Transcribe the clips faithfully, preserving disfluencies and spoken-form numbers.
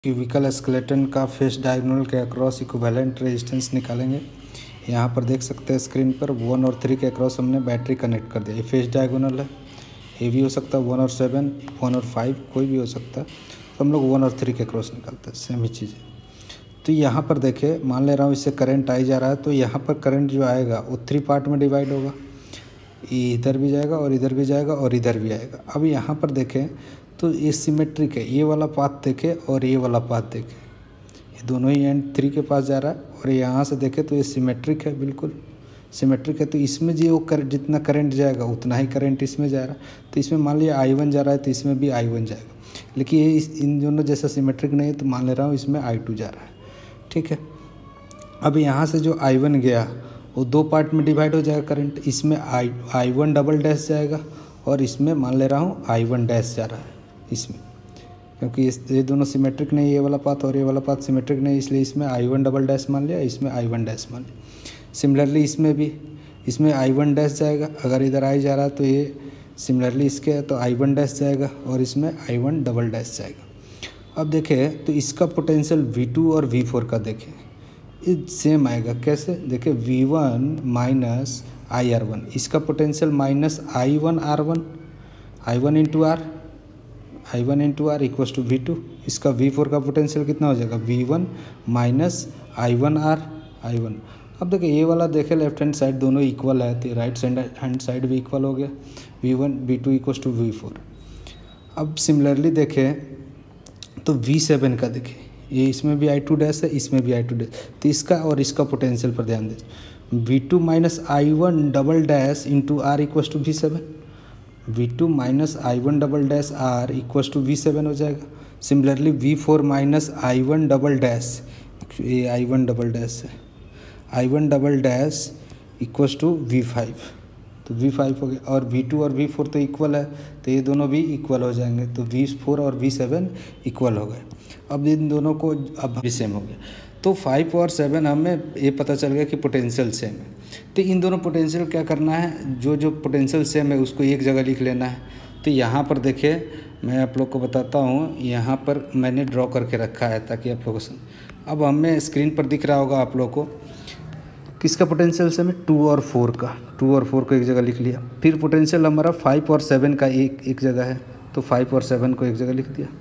Cubicle skeleton का face diagonal के across equivalent resistance निकालेंगे। यहाँ पर देख सकते हैं स्क्रीन पर वन और थ्री के अक्रॉस हमने बैटरी कनेक्ट कर दिया। ये फेस डायगोनल है, ये भी हो सकता है वन और सेवन, वन और फाइव, कोई भी हो सकता है। तो हम लोग वन और थ्री के अक्रॉस निकालते हैं, सेम ही चीज़ है। तो यहाँ पर देखे, मान ले रहा हूँ इससे करंट आई जा रहा है, तो यहाँ पर करंट जो आएगा वो थ्री पार्ट में डिवाइड होगा। इधर भी जाएगा और इधर भी जाएगा और इधर भी आएगा। अब यहाँ पर देखें तो ये सिमेट्रिक है, ये वाला पाथ देखे और ये वाला पाथ देखे, ये दोनों ही एंड थ्री के पास जा रहा है। और यहाँ से देखे तो ये सिमेट्रिक है, बिल्कुल सिमेट्रिक है। तो इसमें जो कर, जितना करंट जाएगा उतना ही करंट इसमें जा रहा है। तो इसमें मान लिया आई वन जा रहा है तो इसमें भी आई वन जाएगा। लेकिन ये इस इन दोनों जैसा सिमेट्रिक नहीं है, तो मान ले रहा हूँ इसमें आई टू जा रहा है। ठीक है, अब यहाँ से जो आई वन गया वो दो पार्ट में डिवाइड हो जाएगा करंट। इसमें I I one double dash जाएगा और इसमें मान ले रहा हूँ आई वन डैश जा रहा है इसमें, क्योंकि इस ये दोनों सिमेट्रिक नहीं, ये वाला पाथ और ये वाला पाथ सिमेट्रिक नहीं, इसलिए इसमें आई वन डबल डैश मान लिया, इसमें आई वन डैश मान लिया। सिमिलरली इसमें भी, इसमें आई वन डैश जाएगा, अगर इधर आई जा रहा है तो ये सिमिलरली इसके है तो आई वन डैश जाएगा और इसमें आई वन डबल डैश जाएगा। अब देखें तो इसका पोटेंशियल वी टू और वी फोर का देखें, ये सेम आएगा। कैसे देखें, V one minus I R one, इसका potential minus I one R one, I one into R, I one into R equals to V two. इसका वी फोर का पोटेंशियल कितना हो जाएगा, V one minus I one R I one. अब देखिए ये वाला देखे लेफ्ट हैंड साइड दोनों इक्वल है, तो राइट हैंड साइड भी इक्वल हो गया, V one V two equals to V four. अब सिमिलरली देखें तो वी सेवन का देखें, ये इसमें भी आई टू डैश है, इसमें भी आई टू डैश, तो इसका और इसका पोटेंशियल पर ध्यान दें। V two minus I one double dash into R equals to V seven, V two minus I one double dash R equals to V seven हो जाएगा। Similarly V four minus I one double dash, ये I one double dash है, I one double dash equals to V five, तो V five हो गया। और V two और V four तो इक्वल है, तो ये दोनों भी इक्वल हो जाएंगे, तो वी फोर और वी सेवन इक्वल हो गए। अब इन दोनों को अब भी सेम हो गया, तो फाइव और सेवन हमें ये पता चल गया कि पोटेंशियल सेम है। तो इन दोनों पोटेंशियल क्या करना है, जो जो पोटेंशियल सेम है उसको एक जगह लिख लेना है। तो यहाँ पर देखिए मैं आप लोग को बताता हूँ, यहाँ पर मैंने ड्रॉ करके रखा है ताकि आप लोगों से, अब हमें स्क्रीन पर दिख रहा होगा आप लोग को किसका पोटेंशियल सेम है, टू और फोर का, टू और फोर को एक जगह लिख लिया। फिर पोटेंशियल हमारा फाइव और सेवन का एक एक जगह है, तो फाइव और सेवन को एक जगह लिख दिया।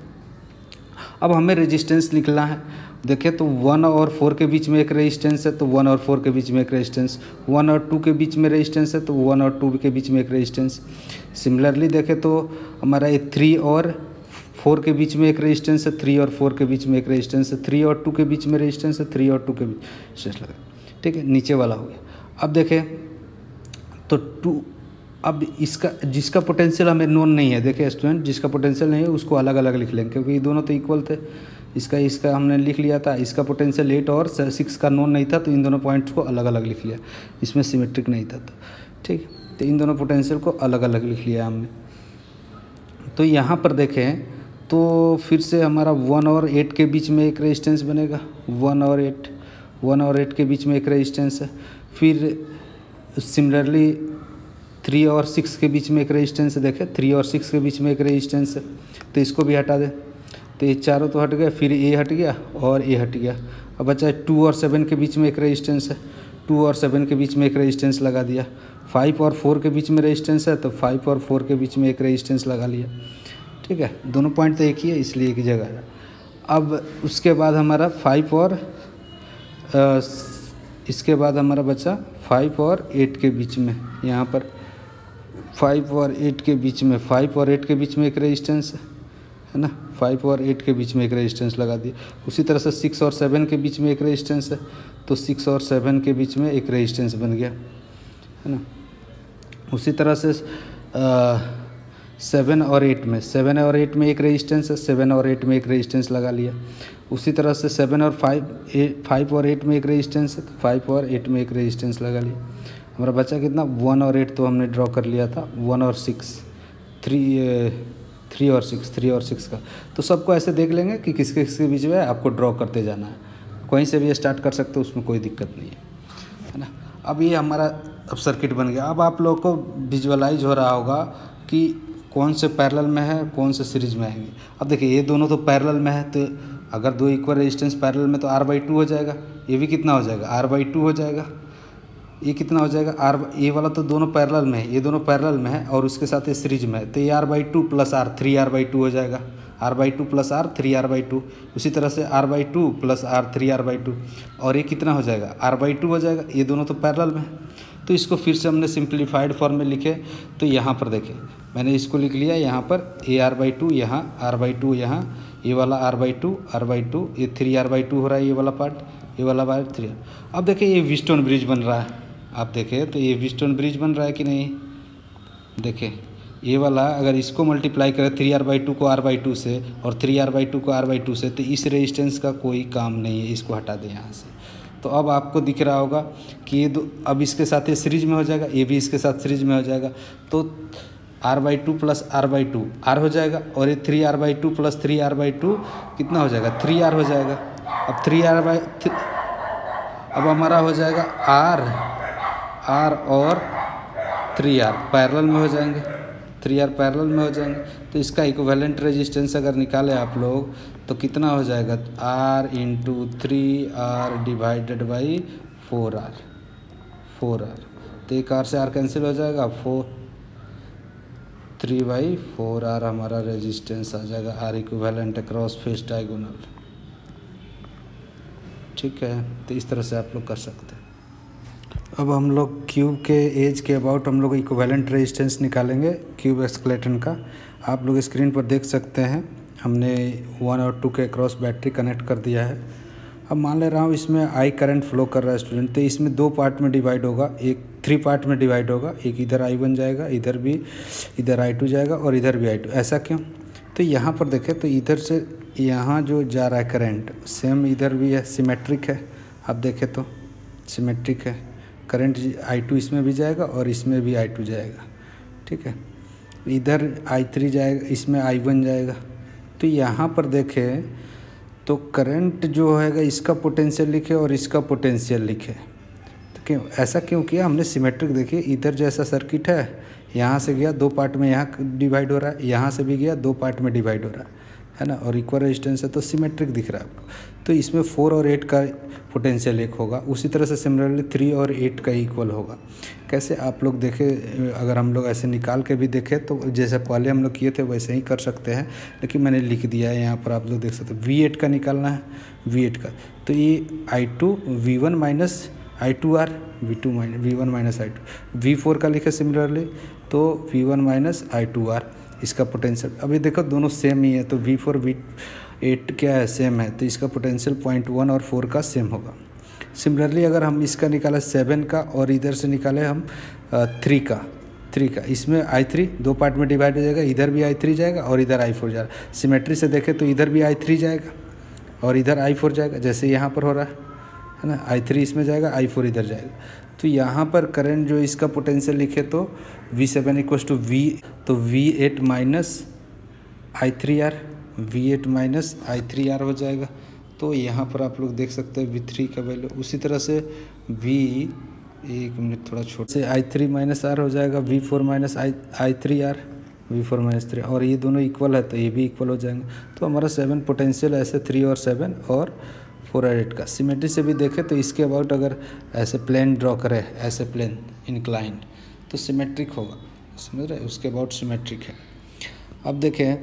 अब हमें रेजिस्टेंस निकलना है। देखिए तो वन और फोर के बीच में एक रेजिस्टेंस है, तो वन और फोर के बीच में एक रेजिस्टेंस, वन और टू के बीच में रेजिस्टेंस है, तो वन और टू के बीच में एक रेजिस्टेंस। सिमिलरली देखें तो हमारा ये थ्री और फोर के बीच में एक रेजिस्टेंस है, थ्री और फोर के बीच में एक रेजिस्टेंस है, थ्री और टू के बीच में रेजिस्टेंस है, थ्री और टू के बीच रेजिस्टेंस लगा। ठीक है, नीचे वाला हो गया। अब देखें तो टू, अब इसका जिसका पोटेंशियल हमें नोन नहीं है, देखिए स्टूडेंट, जिसका पोटेंशियल नहीं है उसको अलग अलग लिख लेंगे, क्योंकि ये दोनों तो इक्वल थे। इसका इसका हमने लिख लिया था, इसका पोटेंशियल एट और सिक्स का नोन नहीं था, तो इन दोनों पॉइंट्स को अलग अलग लिख लिया, इसमें सिमेट्रिक नहीं था। तो ठीक, तो इन दोनों पोटेंशियल को अलग अलग लिख लिया हमने। तो यहाँ पर देखें तो फिर से हमारा वन और एट के बीच में एक रेजिस्टेंस बनेगा, वन और एट, वन और एट के बीच में एक रेजिस्टेंस है। फिर सिमिलरली थ्री और सिक्स के बीच में एक रेजिस्टेंस है, देखें थ्री और सिक्स के बीच में एक रेजिस्टेंस है, तो इसको भी हटा दें, तो ये चारों तो हट गए, फिर ए हट गया और ए हट गया। अब बचा टू और सेवन के बीच में एक रेजिस्टेंस है, टू और सेवन के बीच में एक रेजिस्टेंस लगा दिया। फाइव और फोर के बीच में रेजिस्टेंस है, तो फाइव और फोर के बीच में एक रेजिस्टेंस लगा लिया। ठीक है, दोनों पॉइंट तो एक ही है इसलिए एक ही जगह है। अब उसके बाद हमारा फाइव और आ, इसके बाद हमारा बचा फाइव और एट के बीच में, यहाँ पर फाइव और एट के बीच में, फाइव और एट के बीच में एक रेजिस्टेंस है, है ना, फाइव और एट के बीच में एक रेजिस्टेंस लगा दिया। उसी तरह से सिक्स और सेवन के बीच में एक रेजिस्टेंस है, तो सिक्स और सेवन के बीच में एक रेजिस्टेंस बन गया, है ना। उसी तरह से सेवन और एट में, सेवन और एट में एक रेजिस्टेंस है, सेवन और एट में एक रेजिस्टेंस लगा लिया। उसी तरह से सेवन और फाइव एट फाइव और एट में एक रेजिस्टेंस है, तो फाइव और एट में एक रेजिस्टेंस लगा लिया। हमारा बचा कितना, वन और एट तो हमने ड्रॉ कर लिया था, वन और सिक्स, थ्री थ्री और सिक्स, थ्री और सिक्स का। तो सबको ऐसे देख लेंगे कि किसके किसके बीच में आपको ड्रॉ करते जाना है, कहीं से भी स्टार्ट कर सकते हो, उसमें कोई दिक्कत नहीं है, है ना। अब ये हमारा अब सर्किट बन गया। अब आप लोग को विजुअलाइज हो रहा होगा कि कौन से पैरेलल में है, कौन से सीरीज में आएंगे। अब देखिए ये दोनों तो पैरेलल में है, तो अगर दो इक्वल रेजिस्टेंस पैरेलल में तो आर बाई टू हो जाएगा, ये भी कितना हो जाएगा आर बाई टू हो जाएगा, ये कितना हो जाएगा आर, ये वाला तो दोनों पैरेलल में है, ये दोनों पैरेलल में है और उसके साथ ये सीरीज में है, तो ये R by two plus R three R by two हो जाएगा, R by two plus R three R by two. उसी तरह से R by two plus R three R by two, और ये कितना हो जाएगा आर बाई टू हो जाएगा, ये दोनों तो पैरेलल में है। तो इसको फिर से हमने सिंप्लीफाइड फॉर्म में लिखे, तो यहाँ पर देखें मैंने इसको लिख लिया, यहाँ पर ए आर बाई टू, यहाँ आर बाई टू, यहाँ ये वाला R by two R by two, ये थ्री आर बाई टू हो रहा है, ये वाला पार्ट, ये वाला बाय थ्री। अब देखिए ये व्हीटस्टोन ब्रिज बन रहा है, आप देखें तो ये व्हीटस्टोन ब्रिज बन रहा है कि नहीं। देखें ये वाला अगर इसको मल्टीप्लाई करें थ्री आर बाई टू को आर बाई टू से और थ्री आर बाई टू को आर बाई टू से, तो इस रेजिस्टेंस का कोई काम नहीं है, इसको हटा दें यहाँ से। तो अब आपको दिख रहा होगा कि ये दो अब इसके साथ ये सीरीज में हो जाएगा, ये भी इसके साथ सीरीज में हो जाएगा, तो R by two plus R by two R हो जाएगा, और ये three R by two plus three R by two कितना हो जाएगा थ्री आर हो जाएगा। अब थ्री आर बाई अब हमारा हो जाएगा आर आर और थ्री आर पैरेलल में हो जाएंगे, थ्री आर पैरेलल में हो जाएंगे। तो इसका इक्विवेलेंट रेजिस्टेंस अगर निकालें आप लोग तो कितना हो जाएगा R into three R divided by four R four R तो एक आर से आर कैंसिल हो जाएगा, four three by four R हमारा रेजिस्टेंस आ जाएगा, R equivalent across face diagonal. ठीक है, तो इस तरह से आप लोग कर सकते हैं। अब हम लोग क्यूब के एज के अबाउट हम लोग इक्विवेलेंट रेजिस्टेंस निकालेंगे क्यूब स्केलेटन का। आप लोग स्क्रीन पर देख सकते हैं हमने वन और टू के अक्रॉस बैटरी कनेक्ट कर दिया है। अब मान ले रहा हूँ इसमें आई करंट फ्लो कर रहा है स्टूडेंट, तो इसमें दो पार्ट में डिवाइड होगा, एक थ्री पार्ट में डिवाइड होगा, एक इधर आई वन जाएगा, इधर भी इधर आई टू जाएगा और इधर भी आई टू। ऐसा क्यों? तो यहाँ पर देखें तो इधर से यहाँ जो जा रहा है करंट सेम इधर भी है, सिमेट्रिक है। आप देखें तो सिमेट्रिक है, करंट आई टू इसमें भी जाएगा और इसमें भी आई टू जाएगा। ठीक है, इधर आई थ्री जाएगा, इसमें आई वन जाएगा। तो यहाँ पर देखें तो करंट जो है इसका पोटेंशियल लिखे और इसका पोटेंशियल लिखे। तो क्यों ऐसा क्यों किया हमने? सिमेट्रिक देखिए, इधर जैसा सर्किट है, यहाँ से गया दो पार्ट में यहाँ डिवाइड हो रहा है, यहाँ से भी गया दो पार्ट में डिवाइड हो रहा है है ना, और इक्वल रेजिस्टेंस है तो सिमेट्रिक दिख रहा है आपको। तो इसमें फोर और एट का पोटेंशियल एक होगा, उसी तरह से सिमिलरली थ्री और एट का इक्वल होगा। कैसे आप लोग देखें, अगर हम लोग ऐसे निकाल के भी देखें तो जैसे पहले हम लोग किए थे वैसे ही कर सकते हैं, लेकिन मैंने लिख दिया है यहाँ पर, आप लोग देख सकते हैं। वी एट का निकालना है, वी एट का तो ये I two V one minus I two R, V two minus V one minus I two. V four का लिखे सिमिलरली तो V one minus I two R, इसका पोटेंशियल। अभी देखो दोनों सेम ही है, तो वी फोर वी एट क्या है सेम है, तो इसका पोटेंशियल पॉइंट वन और फोर का सेम होगा। सिमिलरली अगर हम इसका निकाले सेवन का और इधर से निकाले हम थ्री का थ्री का इसमें आई थ्री दो पार्ट में डिवाइड हो जाएगा, इधर भी आई थ्री जाएगा और इधर आई फोर जाएगा। सिमेट्री से देखें तो इधर भी आई थ्री जाएगा और इधर आई फोर जाएगा, जैसे यहाँ पर हो रहा है है ना, आई थ्री इसमें जाएगा, आई फोर इधर जाएगा। तो यहाँ पर करंट जो इसका पोटेंशियल लिखे तो V seven equals to V, तो V eight minus I three R, V eight minus I three R हो जाएगा। तो यहाँ पर आप लोग देख सकते हैं वी थ्री का वैल्यू। उसी तरह से वी एक मिनट थोड़ा छोटा से आई थ्री माइनस आर हो जाएगा, V four minus I I three R, V four minus three, और ये दोनों इक्वल है तो ये भी इक्वल हो जाएंगे। तो हमारा सेवन पोटेंशियल ऐसे थ्री और सेवन और फोर और एट का। सिमेट्री से भी देखें तो इसके अबाउट अगर ऐसे प्लेन ड्रॉ करें, ऐसे प्लेन इंक्लाइन, तो सिमेट्रिक होगा, समझ रहे, उसके अबाउट सिमेट्रिक है। अब देखें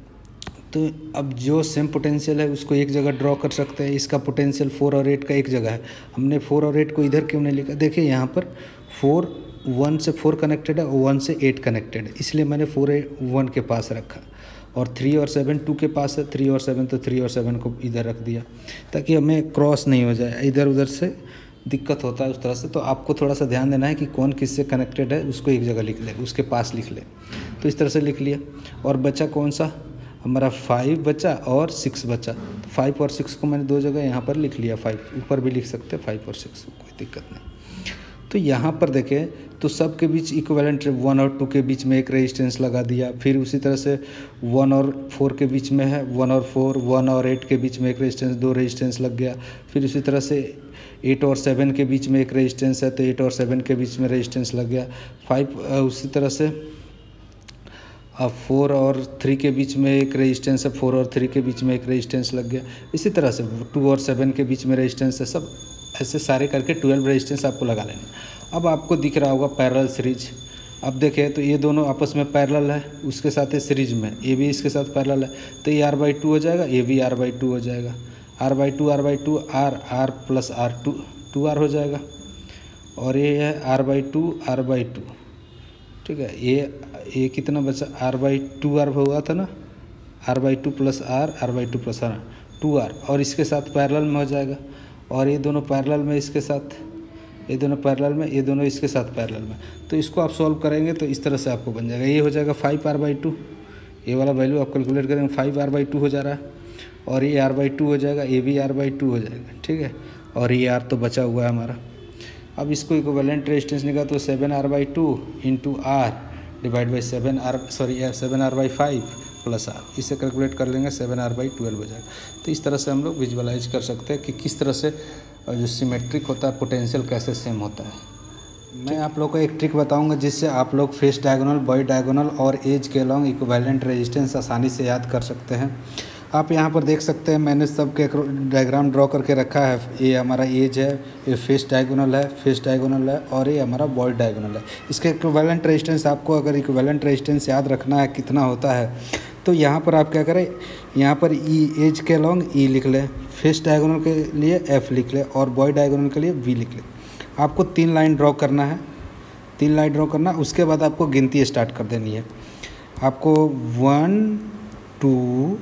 तो अब जो सेम पोटेंशियल है उसको एक जगह ड्रॉ कर सकते हैं। इसका पोटेंशियल फोर और एट का एक जगह है, हमने फोर और एट को इधर क्यों नहीं लिखा? देखिए यहाँ पर फोर वन से फोर कनेक्टेड है और वन से एट कनेक्टेड है, इसलिए मैंने फोर वन के पास रखा, और थ्री और सेवन टू के पास है, थ्री और सेवन तो थ्री और सेवन को इधर रख दिया ताकि हमें क्रॉस नहीं हो जाए, इधर उधर से दिक्कत होता है उस तरह से। तो आपको थोड़ा सा ध्यान देना है कि कौन किससे कनेक्टेड है, उसको एक जगह लिख ले, उसके पास लिख ले। तो इस तरह से लिख लिया, और बचा कौन सा हमारा फाइव बचा और सिक्स बचा। तो फाइव और सिक्स को मैंने दो जगह यहाँ पर लिख लिया, फाइव ऊपर भी लिख सकते हैं, फाइव और सिक्स, कोई दिक्कत नहीं। तो यहाँ पर देखें तो सब के बीच इक्विवेलेंट वन और टू के बीच में एक रेजिस्टेंस लगा दिया, फिर उसी तरह से वन और फोर के बीच में है, वन और फोर, वन और एट के बीच में एक रेजिस्टेंस, दो रेजिस्टेंस लग गया। फिर उसी तरह से एट और सेवन के बीच में एक रेजिस्टेंस है तो एट और सेवन के बीच में रेजिस्टेंस लग गया। फाइव उसी तरह से अब फोर और थ्री के बीच में एक रेजिस्टेंस है, फोर और थ्री के बीच में एक रेजिस्टेंस लग गया। इसी तरह से टू और सेवन के बीच में रेजिस्टेंस है। सब ऐसे सारे करके ट्वेल्व रेजिस्टेंस आपको लगा लेना। अब आपको दिख रहा होगा पैरेलल सीरीज। अब देखें तो ये दोनों आपस में पैरेलल है, उसके साथ ये सीरीज में ये भी इसके साथ पैरेलल है, तो ये आर बाई टू हो जाएगा, ये भी आर बाई टू हो जाएगा। R by two R by two R R plus R two two R हो जाएगा। और ये है R by two R by two, ठीक है। ये ये कितना बचा, आर बाई टू आर हुआ था ना, R by two plus R R by two plus R two R, और इसके साथ पैरेलल में हो जाएगा। और ये दोनों पैरेलल में इसके साथ, ये दोनों पैरेलल में, ये दोनों इसके साथ पैरेलल में। तो इसको आप सॉल्व करेंगे तो इस तरह से आपको बन जाएगा। ये हो जाएगा फाइव आर बाई टू, ये वाला वैल्यू आप कैलकुलेट करेंगे, फाइव आर बाई टू हो जा रहा है। और ये आर बाई टू हो जाएगा, ये भी आर बाई टू हो जाएगा, ठीक है। और ये आर तो बचा हुआ है हमारा। अब इसको इक्विवेलेंट रेजिस्टेंस निकाला तो seven R by two into R divide by seven R sorry seven R by five plus R, इसे कैलकुलेट कर लेंगे, सेवन आर बाई ट्वेल्व हो जाएगा। तो इस तरह से हम लोग विजुअलाइज कर सकते हैं कि किस तरह से जो सिमेट्रिक होता है पोटेंशियल कैसे सेम होता है। मैं आप लोग को एक ट्रिक बताऊंगा जिससे आप लोग फेस डायगोनल, बॉय डायगोनल और एज के अलॉन्ग इक्विवेलेंट रेजिस्टेंस आसानी से याद कर सकते हैं। आप यहाँ पर देख सकते हैं मैंने सब के डायग्राम ड्रॉ करके रखा है। ये हमारा एज है, ये फेस डायगोनल है, फेस डायगोनल है, और ये हमारा बॉय डायगोनल है। इसके इक्विवेलेंट रेजिस्टेंस आपको अगर इक्विवेलेंट रेजिस्टेंस याद रखना है कितना होता है, तो यहाँ पर आप क्या करें, यहाँ पर ई एज के अलॉन्ग ई लिख लें, फेस डायगोनल के लिए एफ लिख लें, और बॉय डायगोनल के लिए वी लिख लें। आपको तीन लाइन ड्रॉ करना है, तीन लाइन ड्रॉ करना, उसके बाद आपको गिनती स्टार्ट कर देनी है। आपको one two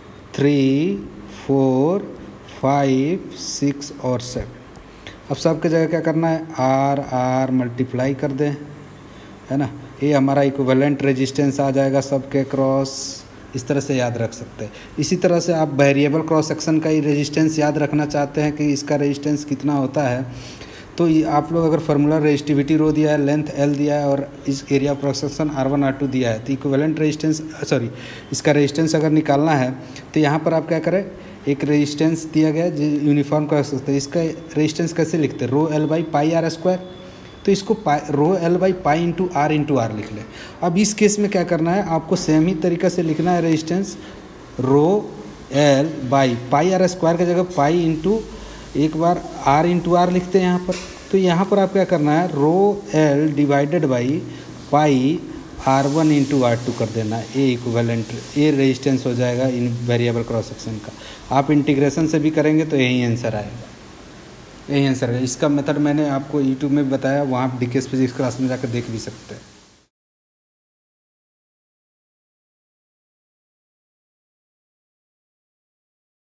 three four five six और सेवन। अब सबके जगह क्या करना है, आर आर मल्टीप्लाई कर दें, है ना। ये हमारा इक्विवेलेंट रेजिस्टेंस आ जाएगा सबके क्रॉस। इस तरह से याद रख सकते हैं। इसी तरह से आप वेरिएबल क्रॉस सेक्शन का ही रेजिस्टेंस याद रखना चाहते हैं कि इसका रेजिस्टेंस कितना होता है, तो ये आप लोग अगर फार्मूला रेजिस्टिविटी रो दिया है, लेंथ एल दिया है, और इस area cross section R one R two दिया है, तो इक्विवेलेंट रेजिस्टेंस सॉरी इसका रेजिस्टेंस अगर निकालना है तो यहाँ पर आप क्या करें, एक रेजिस्टेंस दिया गया है यूनिफॉर्म क्रॉस सेक्शन, इसका रेजिस्टेंस कैसे लिखते हैं, rho L by pi R square. तो इसको pi rho L by pi into R into R लिख लें। अब इस केस में क्या करना है, आपको सेम ही तरीके से लिखना है resistance, rho L by pi R square की जगह पाई इंटू एक बार आर इंटू आर लिखते हैं यहाँ पर। तो यहाँ पर आप क्या करना है, rho L divided by pi R one into R two कर देना है। ए इक्विवेलेंट ए रेजिस्टेंस हो जाएगा इन वेरिएबल क्रॉस सेक्शन का। आप इंटीग्रेशन से भी करेंगे तो यही आंसर आएगा, यही आंसर है। इसका मेथड मैंने आपको यूट्यूब में बताया, वहाँ आप डी के एस फिजिक्स क्लास में जाकर देख भी सकते हैं।